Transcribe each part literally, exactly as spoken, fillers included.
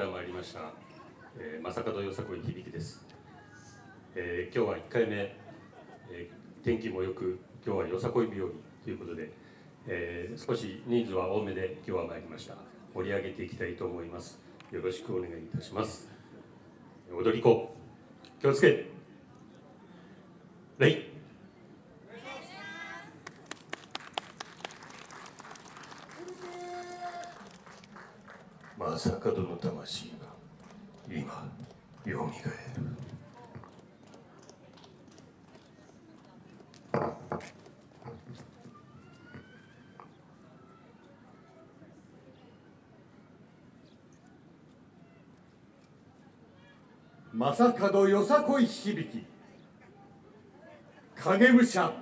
から参りました、えー、正門よさこい響です、えー、今日はいっかいめ、えー、天気もよく今日はよさこい日和ということで、えー、少し人数は多めで今日は参りました。盛り上げていきたいと思います。よろしくお願いいたします。踊り子気をつけ礼。正門の魂が今よみがえる。 正門よさこい響き影武者。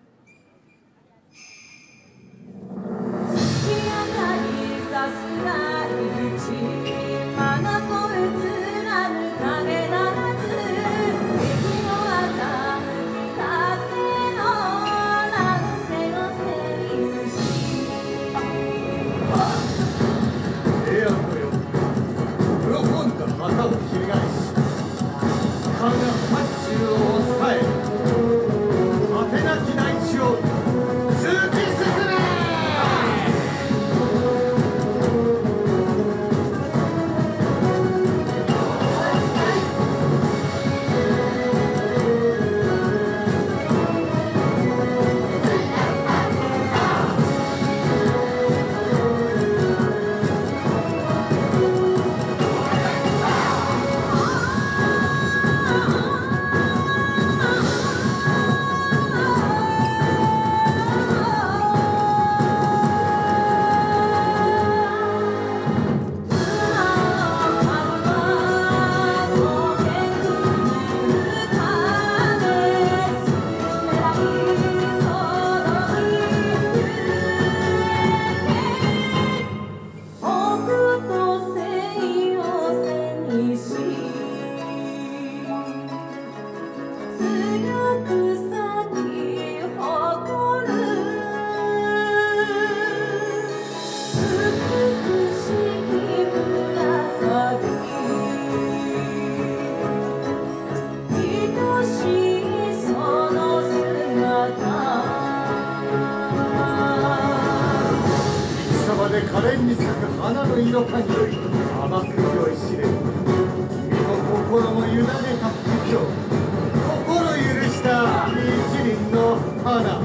可憐に咲く花の色かに甘く酔いしれる身も心も委ねた不況心許した一輪の花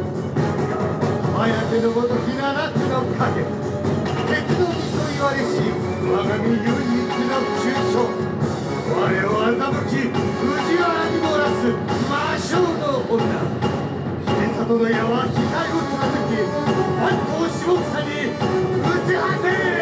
颯のごとき七つの影鉄の実と言われし我が身唯一の急所我を欺き藤原に漏らす魔性の女秀里の矢は額を貫き万頭下草に打ち果てる。